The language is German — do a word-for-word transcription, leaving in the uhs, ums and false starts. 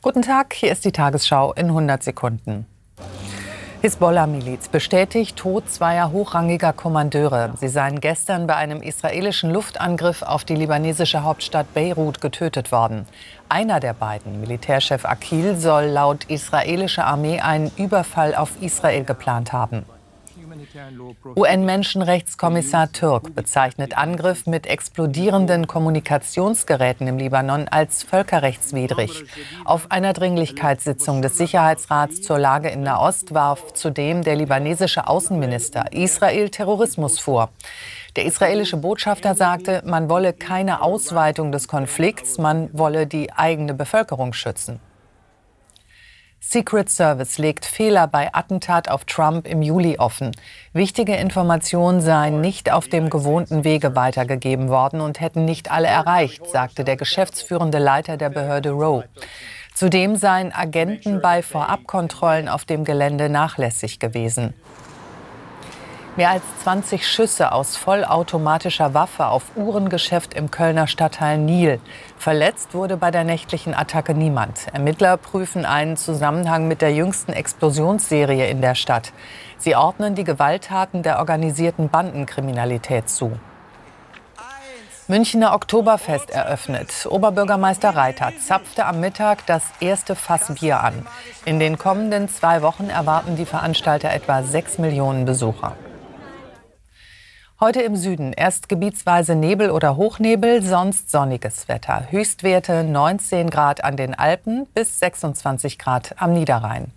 Guten Tag, hier ist die Tagesschau in hundert Sekunden. Hisbollah-Miliz bestätigt Tod zweier hochrangiger Kommandeure. Sie seien gestern bei einem israelischen Luftangriff auf die libanesische Hauptstadt Beirut getötet worden. Einer der beiden, Militärchef Akil, soll laut israelischer Armee einen Überfall auf Israel geplant haben. U N-Menschenrechtskommissar Türk bezeichnet Angriff mit explodierenden Kommunikationsgeräten im Libanon als völkerrechtswidrig. Auf einer Dringlichkeitssitzung des Sicherheitsrats zur Lage in Nahost warf zudem der libanesische Außenminister Israel Terrorismus vor. Der israelische Botschafter sagte, man wolle keine Ausweitung des Konflikts, man wolle die eigene Bevölkerung schützen. Secret Service legt Fehler bei Attentat auf Trump im Juli offen. Wichtige Informationen seien nicht auf dem gewohnten Wege weitergegeben worden und hätten nicht alle erreicht, sagte der geschäftsführende Leiter der Behörde Rowe. Zudem seien Agenten bei Vorabkontrollen auf dem Gelände nachlässig gewesen. Mehr als zwanzig Schüsse aus vollautomatischer Waffe auf Uhrengeschäft im Kölner Stadtteil Nil. Verletzt wurde bei der nächtlichen Attacke niemand. Ermittler prüfen einen Zusammenhang mit der jüngsten Explosionsserie in der Stadt. Sie ordnen die Gewalttaten der organisierten Bandenkriminalität zu. Münchner Oktoberfest eröffnet. Oberbürgermeister Reiter zapfte am Mittag das erste Fass Bier an. In den kommenden zwei Wochen erwarten die Veranstalter etwa sechs Millionen Besucher. Heute im Süden erst gebietsweise Nebel oder Hochnebel, sonst sonniges Wetter. Höchstwerte neunzehn Grad an den Alpen bis sechsundzwanzig Grad am Niederrhein.